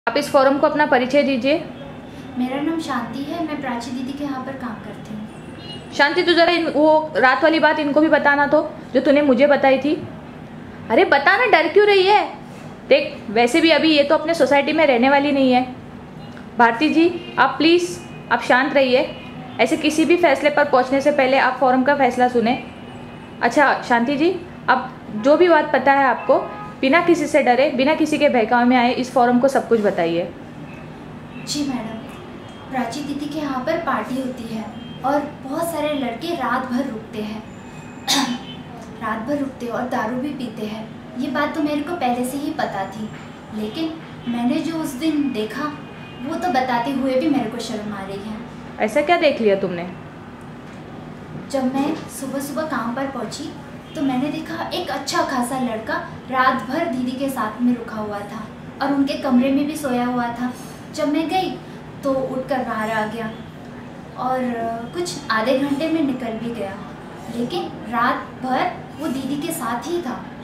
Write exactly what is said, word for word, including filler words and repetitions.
आप इस फोरम को अपना परिचय दीजिए। मेरा नाम शांति है, मैं प्राची दीदी के यहाँ पर काम करती हूँ। शांति, तू जरा इन वो रात वाली बात इनको भी बताना तो, जो तूने मुझे बताई थी। अरे बताना, डर क्यों रही है? देख, वैसे भी अभी ये तो अपने सोसाइटी में रहने वाली नहीं है। भारती जी, आप प्लीज़ आप शांत रहिए। ऐसे किसी भी फैसले पर पहुंचने से पहले आप फोरम का फैसला सुने। अच्छा शांति जी, आप जो भी बात पता है आपको, बिना किसी से डरे, बिना किसी के बहकावे में आए, इस फोरम को सब कुछ बताइए। जी मैडम, प्राची दीदी के यहाँ पर पार्टी होती है और बहुत सारे लड़के रात भर रुकते हैं रात भर रुकते और दारू भी पीते हैं। ये बात तो मेरे को पहले से ही पता थी, लेकिन मैंने जो उस दिन देखा वो तो बताते हुए भी मेरे को शर्म आ रही है। ऐसा क्या देख लिया तुमने? जब मैं सुबह सुबह काम पर पहुंची तो मैंने देखा एक अच्छा खासा लड़का रात भर दीदी के साथ में रुका हुआ था और उनके कमरे में भी सोया हुआ था। जब मैं गई तो उठकर बाहर आ गया और कुछ आधे घंटे में निकल भी गया, लेकिन रात भर वो दीदी के साथ ही था।